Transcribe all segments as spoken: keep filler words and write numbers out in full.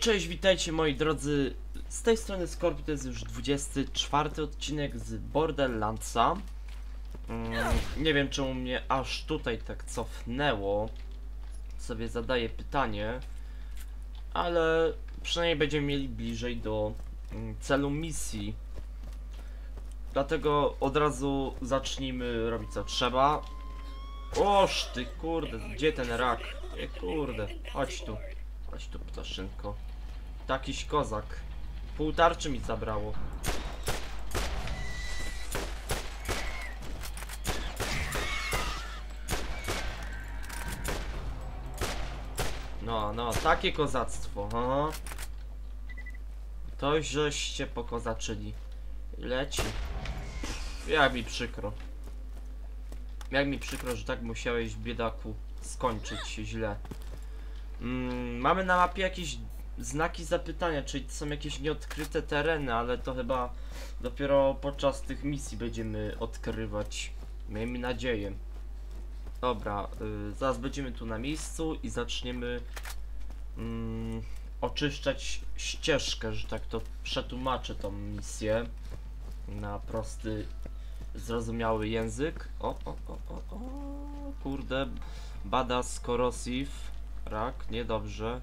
Cześć, witajcie moi drodzy, z tej strony Scorpio, to jest już dwudziesty czwarty odcinek z Borderlandsa. mm, Nie wiem czemu mnie aż tutaj tak cofnęło, sobie zadaję pytanie, ale przynajmniej będziemy mieli bliżej do mm, celu misji. Dlatego od razu zacznijmy robić co trzeba. Oż ty kurde, gdzie ten rak? E, kurde, chodź tu, chodź tu ptaszynko. Takiś kozak. Pół tarczy mi zabrało. No, no, takie kozactwo, ha? To żeście pokozaczyli. Leci. Jak mi przykro. Jak mi przykro, że tak musiałeś, biedaku, skończyć się źle. Mm, mamy na mapie jakieś znaki zapytania, czyli to są jakieś nieodkryte tereny, ale to chyba dopiero podczas tych misji będziemy odkrywać. Miejmy nadzieję. Dobra, yy, zaraz będziemy tu na miejscu i zaczniemy yy, oczyszczać ścieżkę, że tak to przetłumaczę tą misję na prosty, zrozumiały język. O, o, o, o, o, kurde, badass corrosive, rak, niedobrze.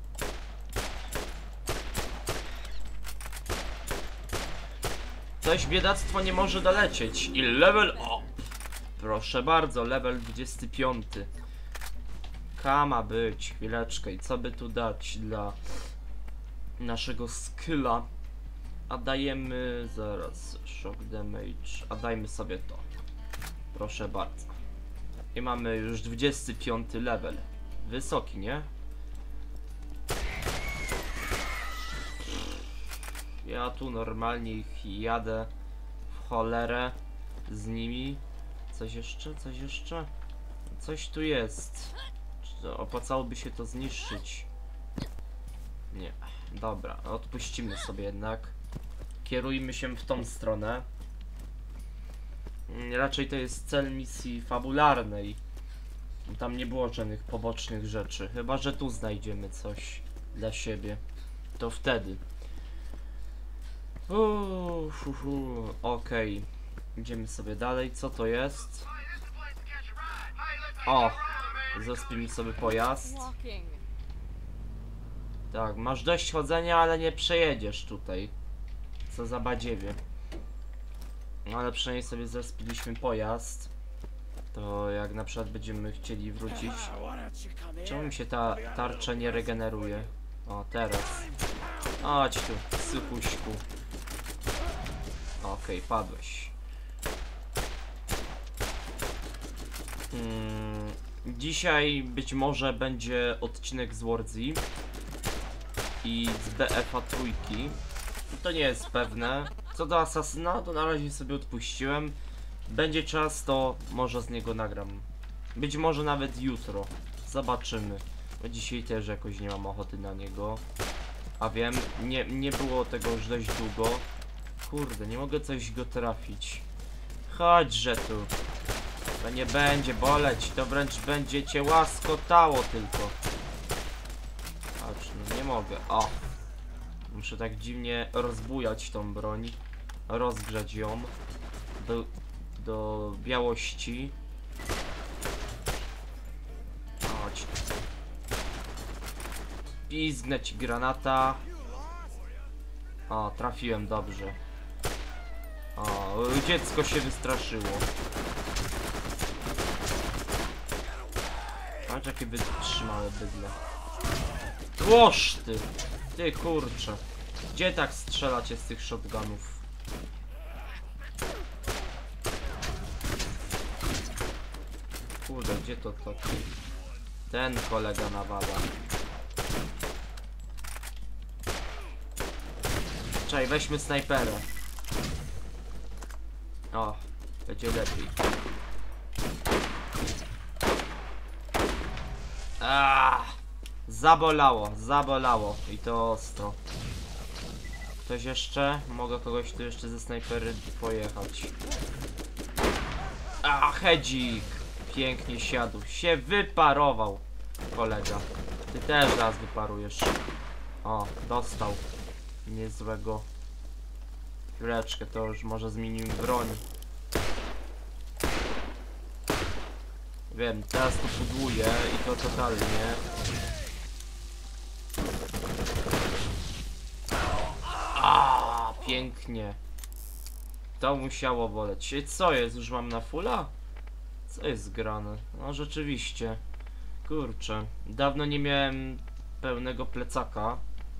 Coś biedactwo nie może dolecieć. I level up. Proszę bardzo, level dwudziesty piąty. Kama być, chwileczkę. I co by tu dać dla naszego skilla? A dajemy zaraz shock damage. A dajmy sobie to. Proszę bardzo. I mamy już dwudziesty piąty level. Wysoki, nie? Ja tu normalnie ich jadę w cholerę z nimi. Coś jeszcze? Coś jeszcze? Coś tu jest. Czy opłacałoby się to zniszczyć? Nie. Dobra, odpuścimy sobie jednak. Kierujmy się w tą stronę. Raczej to jest cel misji fabularnej. Tam nie było żadnych pobocznych rzeczy. Chyba że tu znajdziemy coś dla siebie. To wtedy. Uuu, okej, okay. Idziemy sobie dalej. Co to jest? O! Zespimy sobie pojazd. Tak, masz dość chodzenia, ale nie przejedziesz tutaj. Co za badziewie. No ale przynajmniej sobie zespiliśmy pojazd. To jak na przykład będziemy chcieli wrócić. Czemu mi się ta tarcza nie regeneruje? O, teraz. Chodź tu, sypuśku. Okej, okay, padłeś. Hmm, dzisiaj być może będzie odcinek z Warzy i z B F A trójki. To nie jest pewne. Co do Asasyna, to na razie sobie odpuściłem. Będzie czas, to może z niego nagram. Być może nawet jutro. Zobaczymy. Bo dzisiaj też jakoś nie mam ochoty na niego. A wiem, nie, nie było tego już dość długo. Kurde, nie mogę coś go trafić. Chodźże tu. To nie będzie boleć, to wręcz będzie cię łaskotało tylko. Chodź, no nie mogę. O! Muszę tak dziwnie rozbujać tą broń. Rozgrzać ją do, do białości. Chodź. Pizgnę ci granata. O, trafiłem dobrze. O, dziecko się wystraszyło. Patrz jakie wytrzymałe bydle. Łoż ty! Ty kurczę. Gdzie tak strzelacie z tych shotgunów? Kurde, gdzie to to? Ten kolega nawala. Czekaj, weźmy snajperę. O, będzie lepiej. Aaaa! Zabolało, zabolało. I to ostro. Ktoś jeszcze? Mogę kogoś tu jeszcze ze snajpery pojechać. A, hedzik! Pięknie siadł. Się wyparował, kolega. Ty też zaraz wyparujesz. O, dostał. Niezłego. Chwileczkę, to już może zmienimy broń. Wiem, teraz to pudłuję i to totalnie. A, pięknie. To musiało boleć. I co jest? Już mam na fulla? Co jest grane? No rzeczywiście. Kurczę. Dawno nie miałem pełnego plecaka.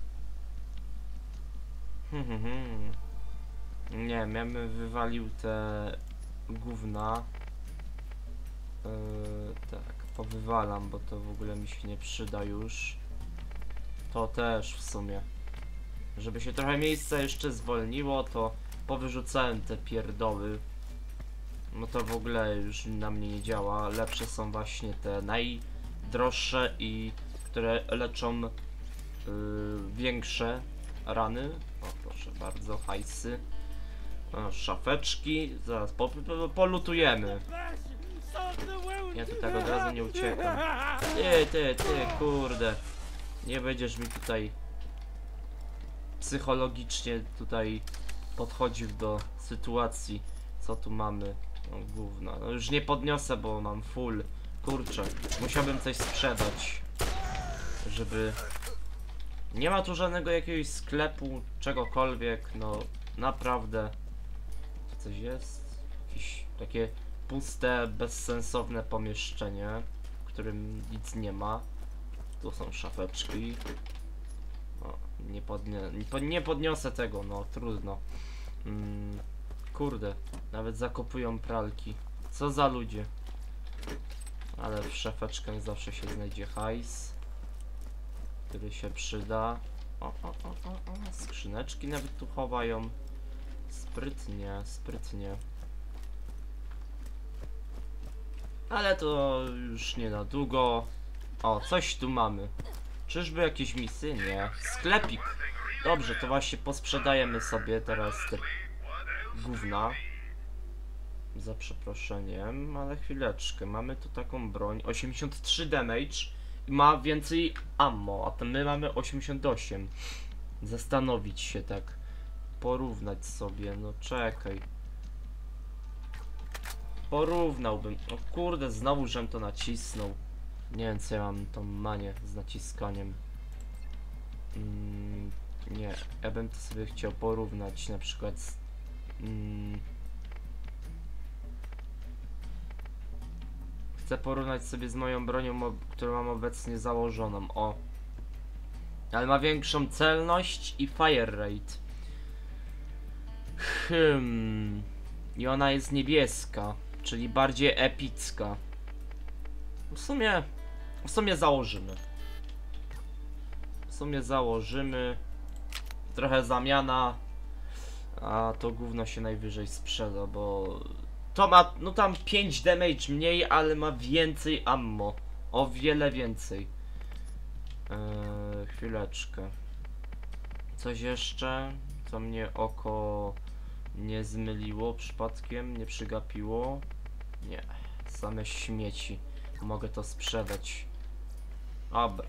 Hmm, hmm, hmm. Nie wiem, ja bym wywalił te gówna. Yy, tak, powywalam, bo to w ogóle mi się nie przyda już. To też w sumie. Żeby się trochę miejsca jeszcze zwolniło, to powyrzucałem te pierdoły. No to w ogóle już na mnie nie działa. Lepsze są właśnie te najdroższe i które leczą yy, większe rany. O, proszę bardzo, hajsy. O, szafeczki. Zaraz po, po, polutujemy. Ja tu tak od razu nie uciekam. Ty, ty, ty, kurde. Nie będziesz mi tutaj psychologicznie tutaj podchodził do sytuacji. Co tu mamy? No gówno. No już nie podniosę, bo mam full. Kurczę, musiałbym coś sprzedać, żeby... Nie ma tu żadnego jakiegoś sklepu, czegokolwiek, no naprawdę. Tu coś jest? Jakieś takie puste, bezsensowne pomieszczenie, w którym nic nie ma. Tu są szafeczki. O, nie, podnie nie, pod nie podniosę tego, no trudno. Mm, kurde, nawet zakopują pralki. Co za ludzie. Ale w szafeczkach zawsze się znajdzie hajs, który się przyda. O, o, o, o, o. Skrzyneczki nawet tu chowają. Sprytnie, sprytnie. Ale to już nie na długo. O, coś tu mamy. Czyżby jakieś misy? Nie. Sklepik. Dobrze, to właśnie posprzedajemy sobie teraz te gówna. Za przeproszeniem, ale chwileczkę. Mamy tu taką broń. osiemdziesiąt trzy damage i ma więcej ammo, a to my mamy osiemdziesiąt osiem. Zastanowić się tak. Porównać sobie. No czekaj. Porównałbym. O kurde, znowu żem to nacisnął. Nie wiem, co ja mam tą manię z naciskaniem. Mm, nie, ja bym to sobie chciał porównać na przykład z... Mm, chcę porównać sobie z moją bronią, którą mam obecnie założoną. O. Ale ma większą celność i fire rate. Hmm. I ona jest niebieska, czyli bardziej epicka. W sumie... W sumie założymy. W sumie założymy. Trochę zamiana. A to gówno się najwyżej sprzeda, bo... To ma, no tam pięć damage mniej, ale ma więcej ammo. O wiele więcej. Eee, chwileczkę. Coś jeszcze, co mnie oko nie zmyliło przypadkiem, nie przygapiło. Nie, same śmieci. Mogę to sprzedać. Dobra.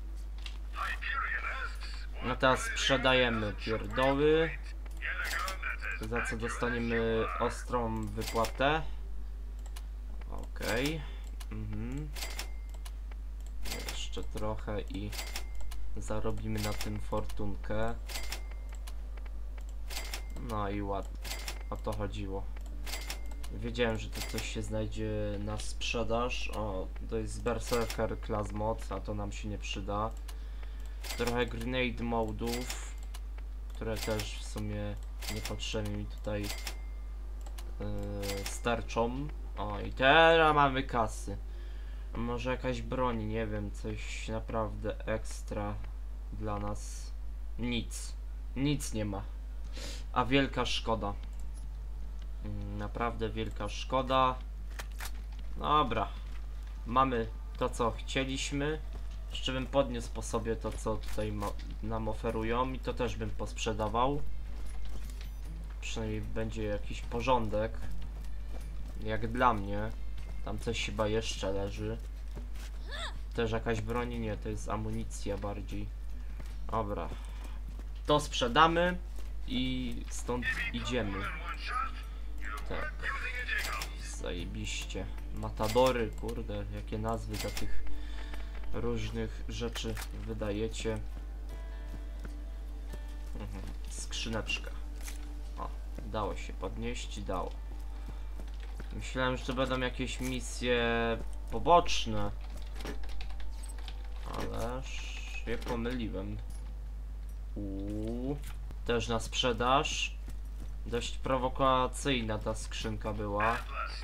No teraz sprzedajemy pierdoły. Za co dostaniemy ostrą wypłatę. Okej. Okay. Mhm. Jeszcze trochę i zarobimy na tym fortunkę. No i ładnie. O to chodziło. Wiedziałem, że to coś się znajdzie na sprzedaż. O, to jest Berserker Class Mod, a to nam się nie przyda. Trochę grenade modów, które też w sumie niepotrzebnie mi tutaj yy, starczą. O, i teraz mamy kasy. A może jakaś broń, nie wiem, coś naprawdę ekstra dla nas. Nic. Nic nie ma. A wielka szkoda. Yy, naprawdę wielka szkoda. Dobra. Mamy to, co chcieliśmy. Jeszcze bym podniósł po sobie to, co tutaj nam oferują i to też bym posprzedawał. Przynajmniej będzie jakiś porządek. Jak dla mnie. Tam coś chyba jeszcze leży. Też jakaś broń? Nie, to jest amunicja bardziej. Dobra. To sprzedamy i stąd idziemy. Tak. Zajebiście. Matadory, kurde, jakie nazwy dla tych różnych rzeczy wydajecie. Mhm. Skrzyneczka. O, dało się podnieść i dało. Myślałem, że to będą jakieś misje poboczne. Ależ się pomyliłem. Uuu. Też na sprzedaż. Dość prowokacyjna ta skrzynka była.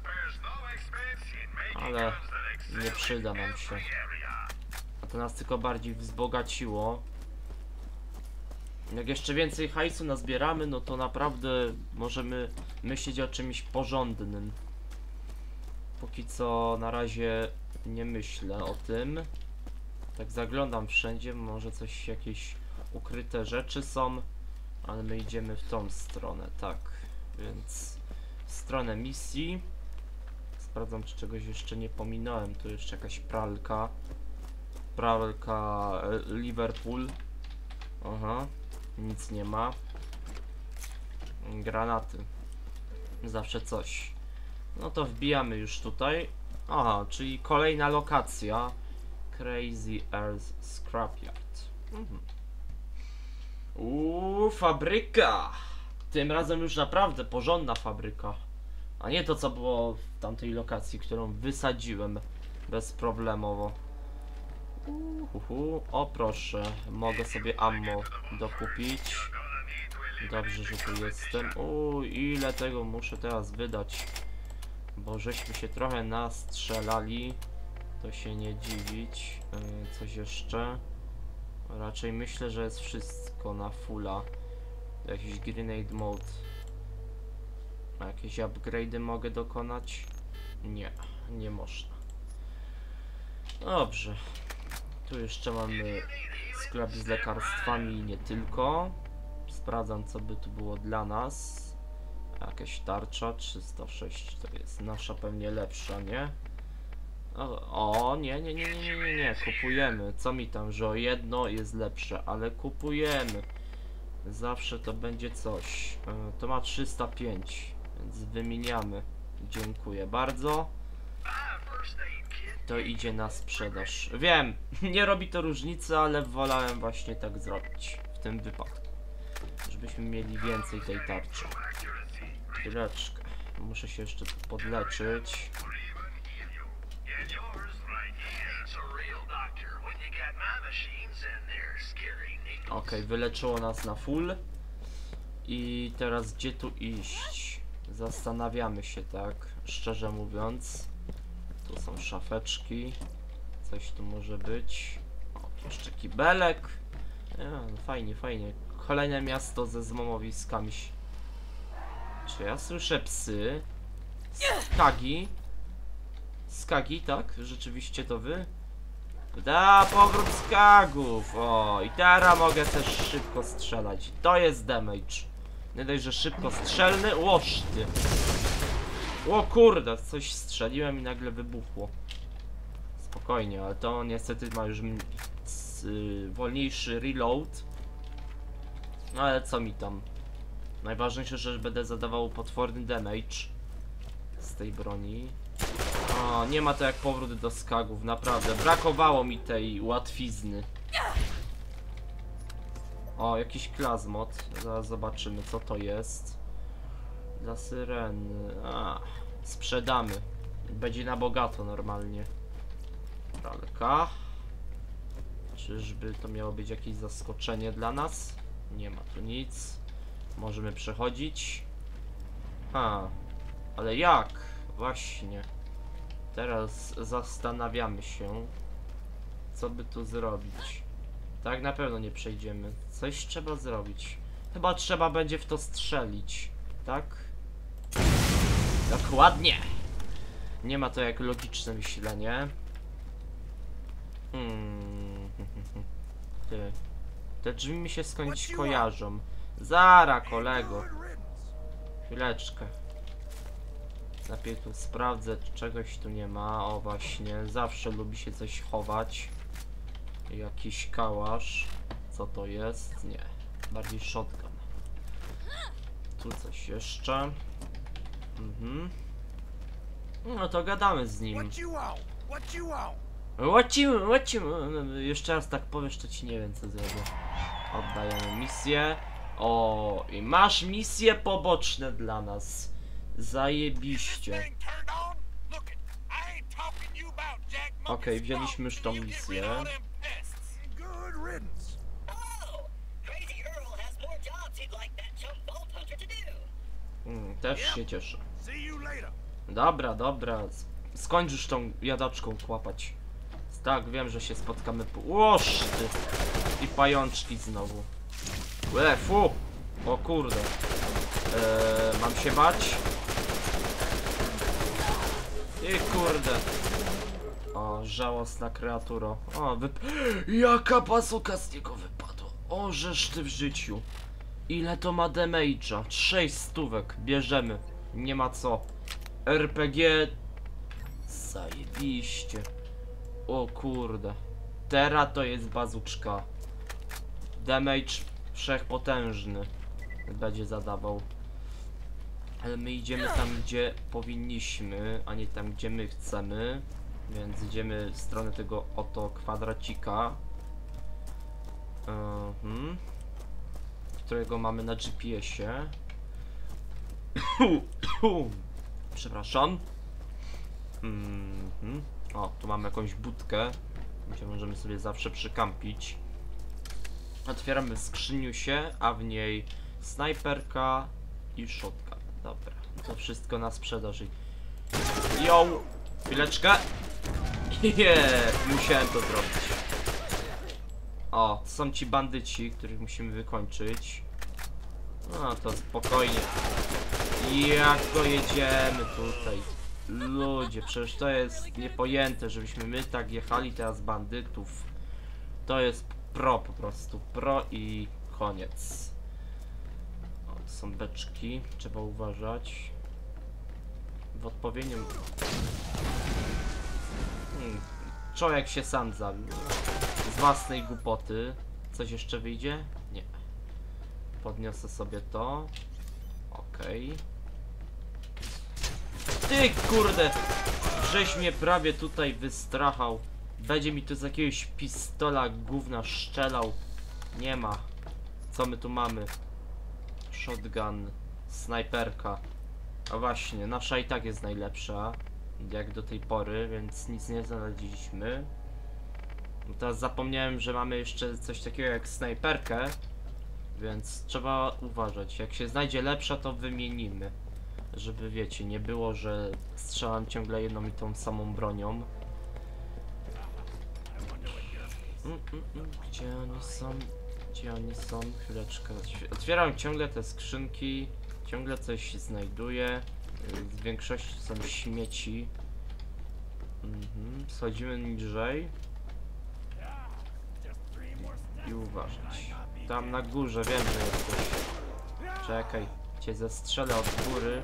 Ale nie przyda nam się. A to nas tylko bardziej wzbogaciło. Jak jeszcze więcej hajsu nazbieramy, no to naprawdę możemy myśleć o czymś porządnym. Póki co na razie nie myślę o tym. Tak zaglądam wszędzie, może coś, jakieś ukryte rzeczy są. Ale my idziemy w tą stronę, tak. Więc w stronę misji. Sprawdzam, czy czegoś jeszcze nie pominąłem. Tu jeszcze jakaś pralka. Pralka e, Liverpool. Aha. Nic nie ma. Granaty. Zawsze coś. No to wbijamy już tutaj. Aha, czyli kolejna lokacja. Crazy Earth Scrapyard. Mhm. Uuu, fabryka! Tym razem już naprawdę porządna fabryka. A nie to, co było w tamtej lokacji, którą wysadziłem bezproblemowo. Uhuhu. O proszę, mogę sobie ammo dokupić. Dobrze, że tu jestem. Uuu, ile tego muszę teraz wydać. Bo żeśmy się trochę nastrzelali. To się nie dziwić. Yy, coś jeszcze? Raczej myślę, że jest wszystko na fulla. Jakiś grenade mode. A jakieś upgrade'y mogę dokonać? Nie, nie można. Dobrze. Tu jeszcze mamy sklep z lekarstwami i nie tylko. Sprawdzam, co by tu było dla nas. Jakaś tarcza trzysta sześć to jest nasza pewnie lepsza, nie? O, o nie, nie, nie, nie, nie, nie, nie, kupujemy. Co mi tam, że o jedno jest lepsze, ale kupujemy. Zawsze to będzie coś. E, to ma trzysta pięć, więc wymieniamy. Dziękuję bardzo. To idzie na sprzedaż. Wiem, nie robi to różnicy, ale wolałem właśnie tak zrobić w tym wypadku. Żebyśmy mieli więcej tej tarczy. Chwileczkę. Muszę się jeszcze tu podleczyć. Ok, wyleczyło nas na full. I teraz gdzie tu iść? Zastanawiamy się, tak, szczerze mówiąc. Tu są szafeczki. Coś tu może być. O, jeszcze kibelek. Ja, no fajnie, fajnie. Kolejne miasto ze złomowiskami. Czy ja słyszę psy? Skagi. Skagi, tak? Rzeczywiście to wy? Da, powrót skagów. O, i teraz mogę też szybko strzelać. To jest damage. Nie dość, że szybko strzelny. Łoż ty. O kurde, coś strzeliłem i nagle wybuchło. Spokojnie, ale to niestety ma już y, wolniejszy reload. No ale co mi tam. Najważniejsze, że będę zadawał potworny damage z tej broni. O, nie ma to jak powrót do skagów, naprawdę. Brakowało mi tej łatwizny. O, jakiś klazmot. Zaraz zobaczymy, co to jest. Dla syreny. A, sprzedamy. Będzie na bogato normalnie. Pralka. Czyżby to miało być jakieś zaskoczenie dla nas? Nie ma tu nic. Możemy przechodzić. Ha, ale jak? Właśnie. Teraz zastanawiamy się, co by tu zrobić. Tak na pewno nie przejdziemy. Coś trzeba zrobić. Chyba trzeba będzie w to strzelić. Tak? Dokładnie. Nie ma to jak logiczne myślenie. Hmm. Ty. Te drzwi mi się skądś kojarzą. Zara, kolego. Chwileczkę. Najpierw tu sprawdzę, czy czegoś tu nie ma. O właśnie, zawsze lubi się coś chować. Jakiś kałasz. Co to jest? Nie. Bardziej shotgun. Tu coś jeszcze. Mhm. No to gadamy z nim. Łacimy, łacimy. Jeszcze raz tak powiesz, to ci nie wiem co zrobię. Oddajemy misję. O, i masz misje poboczne dla nas. Zajebiście. Okej, okay, wzięliśmy już tą misję. Hmm, też się cieszę. Dobra, dobra. Skończysz tą jadaczką kłapać. Tak, wiem, że się spotkamy po... Łoż ty! I pajączki znowu. Łe, fu! O kurde. Eee, mam się bać? I kurde. O, żałosna kreaturo. O, wyp... Jaka bazuka z niego wypadła. O, żeż ty w życiu. Ile to ma damage'a? Sześć stówek. Bierzemy. Nie ma co. R P G... Zajebiście. O kurde. Teraz to jest bazuczka. Damage wszechpotężny będzie zadawał. Ale my idziemy tam, gdzie powinniśmy, a nie tam, gdzie my chcemy. Więc idziemy w stronę tego oto kwadracika. Mhm. Którego mamy na G P S-ie. Przepraszam. Mhm. O, tu mamy jakąś budkę, gdzie możemy sobie zawsze przykampić. Otwieramy skrzyniusie, a w niej snajperka i shotgun. Dobra, to wszystko na sprzedaż. Yo! Chwileczkę. Yeah, musiałem to zrobić. O, to są ci bandyci, których musimy wykończyć. No to spokojnie. Jak to jedziemy tutaj? Ludzie, przecież to jest niepojęte, żebyśmy my tak jechali teraz bandytów. To jest pro po prostu. Pro i koniec. O, to są beczki, trzeba uważać. W odpowiednim... Hmm. Człowiek się sam zabił. Z własnej głupoty. Coś jeszcze wyjdzie? Nie. Podniosę sobie to. Okej. Okay. Ty kurde! Żeś mnie prawie tutaj wystrachał. Będzie mi tu z jakiegoś pistola gówna strzelał. Nie ma. Co my tu mamy? Shotgun. Snajperka. A właśnie, nasza i tak jest najlepsza. Jak do tej pory, więc nic nie znaleźliśmy. Teraz zapomniałem, że mamy jeszcze coś takiego jak snajperkę. Więc trzeba uważać. Jak się znajdzie lepsza, to wymienimy. Żeby wiecie, nie było, że strzelam ciągle jedną i tą samą bronią. Mm, mm, mm. Gdzie oni są? Gdzie oni są? Chwileczkę. Otwieram ciągle te skrzynki. Ciągle coś znajduję. W większości są śmieci. Mhm. Schodzimy niżej. I uważać. Tam na górze wiem, że jesteś. Czekaj. Cię zestrzelę od góry.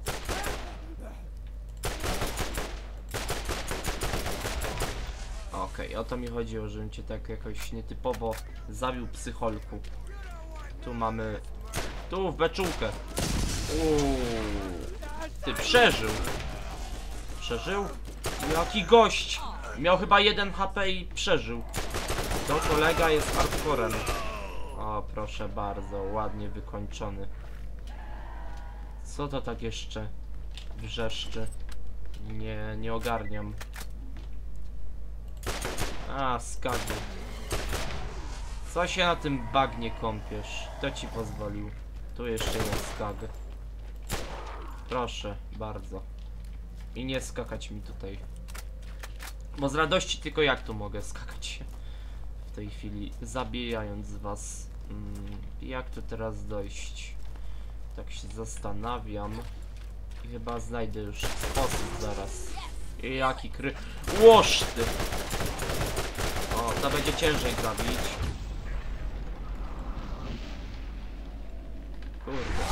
Okej, okay, o to mi chodziło, żebym cię tak jakoś nietypowo zabił, psycholku. Tu mamy... Tu w beczułkę. Uuu. Ty przeżył. Przeżył? Jaki gość! Miał chyba jeden H P i przeżył. To kolega jest hardcorem. O, proszę bardzo, ładnie wykończony. Co to tak jeszcze wrzeszczy? Nie, nie ogarniam. A, skagi. Co się na tym bagnie kąpiesz? Kto ci pozwolił? Tu jeszcze jeden skag. Proszę, bardzo. I nie skakać mi tutaj. Bo z radości tylko jak tu mogę skakać w tej chwili, zabijając was. Hmm, jak tu teraz dojść? Tak się zastanawiam. I chyba znajdę już sposób zaraz. I jaki kry... Łoż ty! O, to będzie ciężej zabić. Kurde.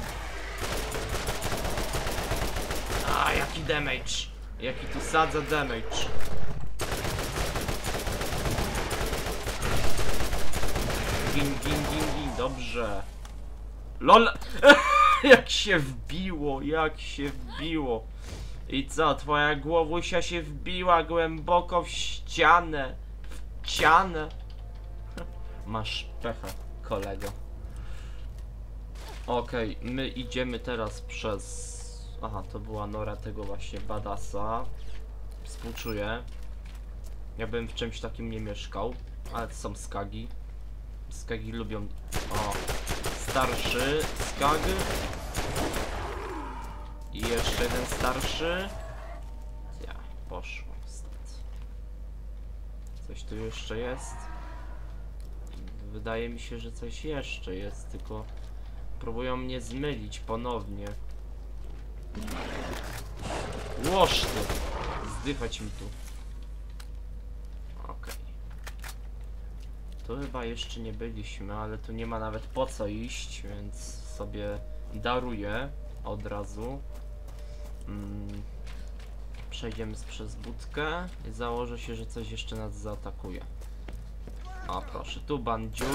A, jaki damage! Jaki tu sadza damage! Gin, gin, gin, gin, dobrze. LOL! Jak się wbiło, jak się wbiło. I co, twoja głowusia się wbiła głęboko w ścianę. W ścianę. Masz pecha, kolego. Okej, okay, my idziemy teraz przez... Aha, to była nora tego właśnie badasa. Współczuję. Ja bym w czymś takim nie mieszkał. Ale to są skagi. Skagi lubią... O! Starszy skag. I jeszcze jeden starszy. Ja, poszło stąd. Coś tu jeszcze jest? Wydaje mi się, że coś jeszcze jest, tylko... Próbują mnie zmylić ponownie. Łoż ty! Zdychać mi tu. Okej. Okay. Tu chyba jeszcze nie byliśmy, ale tu nie ma nawet po co iść, więc sobie daruję od razu. Mm. Przejdziemy przez budkę i założę się, że coś jeszcze nas zaatakuje. O proszę, tu bandziur.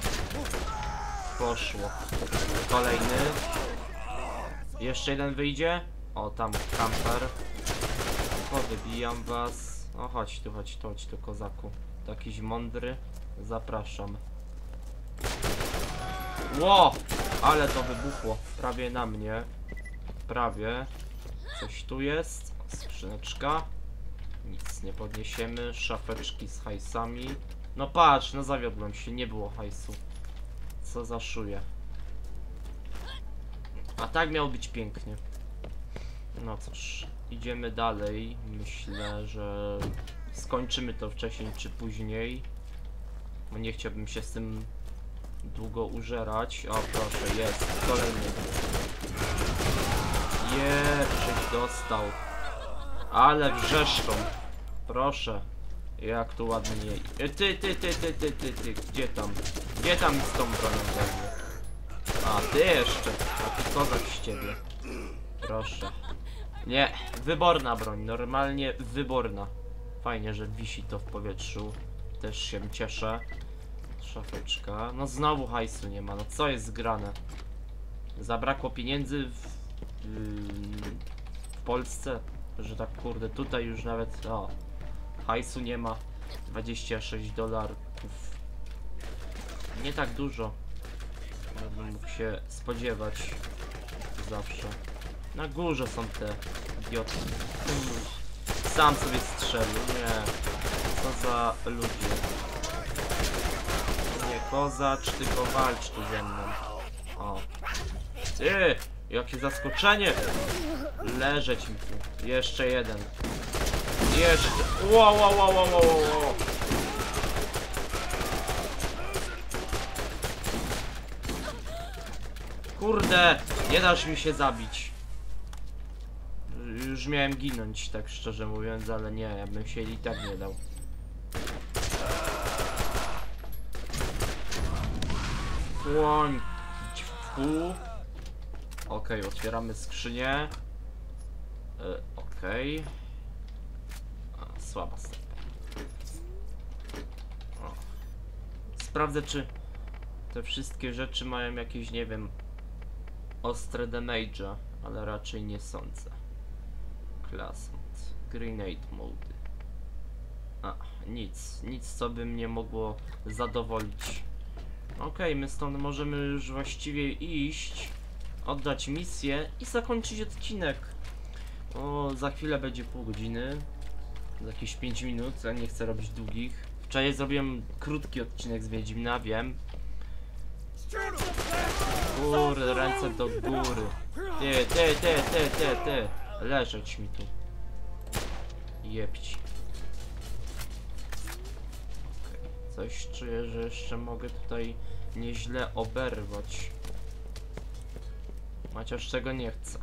Poszło. Kolejny. Jeszcze jeden wyjdzie. O, tam kamper. Powybijam was. O, chodź tu, chodź tu, chodź tu, kozaku. To jakiś mądry. Zapraszam. Ło! Ale to wybuchło. Prawie na mnie. Prawie. Coś tu jest. Skrzyneczka. Nic nie podniesiemy. Szafeczki z hajsami. No patrz, no zawiodłem się. Nie było hajsu. Co za szuje. A tak miało być pięknie. No cóż, idziemy dalej. Myślę, że skończymy to wcześniej czy później. Bo nie chciałbym się z tym długo użerać. O proszę, jest. Kolejny. Jeee, żeś dostał. Ale wrzeszczą. Proszę. Jak tu ładnie. Ty, ty, ty, ty, ty, ty, ty. Gdzie tam? Gdzie tam z tą bronią weźmie? A, ty jeszcze. A ty kozak z ciebie. Proszę. Nie, wyborna broń. Normalnie wyborna. Fajnie, że wisi to w powietrzu. Też się cieszę. Szafeczka. No znowu hajsu nie ma. No co jest zgrane? Zabrakło pieniędzy w, w Polsce. Że tak kurde, tutaj już nawet... O, hajsu nie ma. dwadzieścia sześć dolarów. Nie tak dużo. Bym mógł się spodziewać. Zawsze. Na górze są te idioty. Sam sobie strzelił. Nie. Co za ludzie. Nie kozacz, tylko walcz tu ze mną. O. Ty! Jakie zaskoczenie! Leżeć mi tu. Jeszcze jeden. Jeszcze. Wow, wow, wow, wow, wow, wow. Kurde! Nie dasz mi się zabić. Już miałem ginąć, tak szczerze mówiąc, ale nie, ja bym się i tak nie dał. Płoń. Fu. Okej, okay, otwieramy skrzynię. Yy, Okej. Okay. Słaba stopa. Sprawdzę, czy te wszystkie rzeczy mają jakieś, nie wiem, ostre damage'a, ale raczej nie sądzę. Class mode, grenade mode. A, nic, nic co by mnie mogło zadowolić. Okej, okay, my stąd możemy już właściwie iść, oddać misję i zakończyć odcinek. O, za chwilę będzie pół godziny, za jakieś pięć minut, ja nie chcę robić długich. Wczoraj zrobiłem krótki odcinek z Wiedźmina, wiem. Kurde, ręce do góry. Ty, ty, ty, ty, ty, ty. Leżeć mi tu. Jebć. Okay. Coś czuję, że jeszcze mogę tutaj nieźle oberwać. Chociaż czego nie chcę.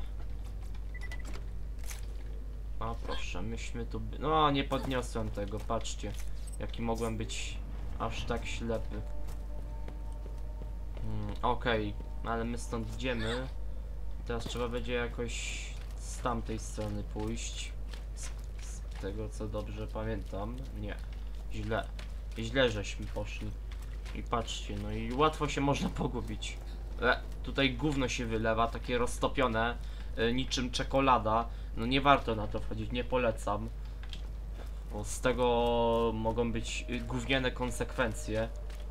A proszę, myśmy tu... No, nie podniosłem tego, patrzcie. Jaki mogłem być aż tak ślepy. Hmm, Okej, okay. Ale my stąd idziemy. Teraz trzeba będzie jakoś z tamtej strony pójść. Z, z tego co dobrze pamiętam. Nie, źle. Źle żeśmy poszli. I patrzcie, no i łatwo się można pogubić. E, tutaj gówno się wylewa, takie roztopione, e, niczym czekolada. No nie warto na to wchodzić, nie polecam. Bo z tego mogą być y, gówniane konsekwencje.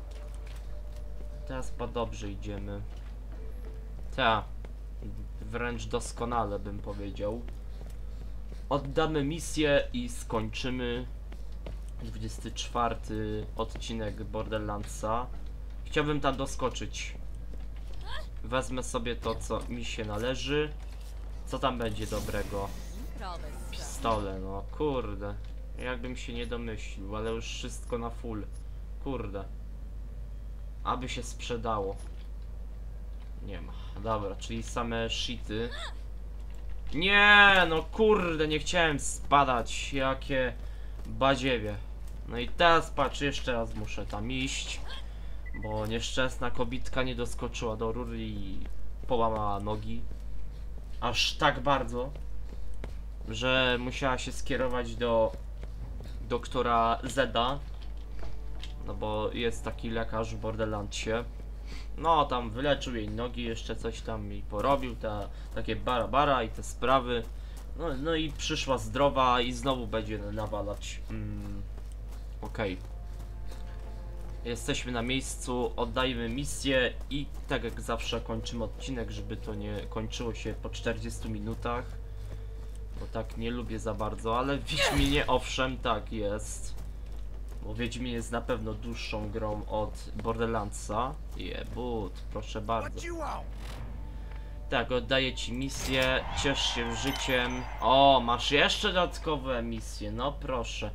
Teraz chyba dobrze idziemy. Ta, wręcz doskonale bym powiedział. Oddamy misję i skończymy dwudziesty czwarty odcinek Borderlandsa. Chciałbym tam doskoczyć. Wezmę sobie to, co mi się należy. Co tam będzie dobrego? Pistole, no kurde. Jakbym się nie domyślił, ale już wszystko na full. Kurde. Aby się sprzedało. Nie ma. Dobra, czyli same shity. Nie, no kurde, nie chciałem spadać. Jakie badziewie. No i teraz patrz, jeszcze raz muszę tam iść. Bo nieszczęsna kobitka nie doskoczyła do rury i połamała nogi. Aż tak bardzo, że musiała się skierować do doktora Zeda. No bo jest taki lekarz w Borderlandsie. No tam wyleczył jej nogi, jeszcze coś tam mi porobił, te takie bara bara i te sprawy. No, no i przyszła zdrowa i znowu będzie nawalać. Mm, Okej. Okay. Jesteśmy na miejscu, oddajemy misję i tak jak zawsze kończymy odcinek, żeby to nie kończyło się po czterdziestu minutach. Bo tak nie lubię za bardzo, ale w Wiedźminie owszem tak jest. Bo Wiedźmin jest na pewno dłuższą grą od Borderlandsa. Jebut, proszę bardzo. Tak, oddaję ci misję, ciesz się życiem. O, masz jeszcze dodatkowe misje, no proszę.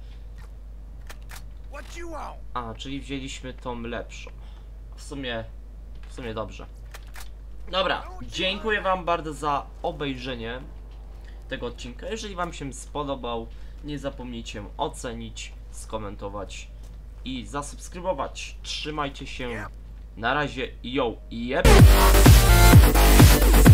A, czyli wzięliśmy tą lepszą. W sumie, w sumie dobrze. Dobra, dziękuję wam bardzo za obejrzenie tego odcinka. Jeżeli wam się spodobał, nie zapomnijcie ocenić, skomentować i zasubskrybować. Trzymajcie się. Na razie, yo, yep.